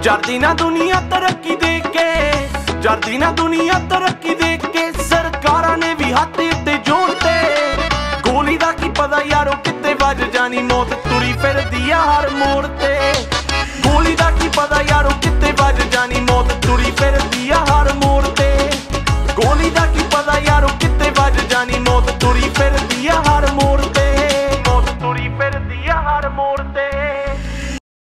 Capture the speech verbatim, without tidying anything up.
जरदी ना दुनिया तरक्की देख के, जरदी ना दुनिया तरक्की देख के सरकारां ने भी हत्थ उत्ते जोड़ते। गोली दा की पता यारो किते वज जानी, मौत तुरी फिरदी आ हर मोड़ ते। गोली दा की पता यारो किते वज जानी, मौत तुरी फिरदी आ हर मोड़ ते। गोली दा की पता यारो किते वज जानी, मौत तुरी फिरदी आ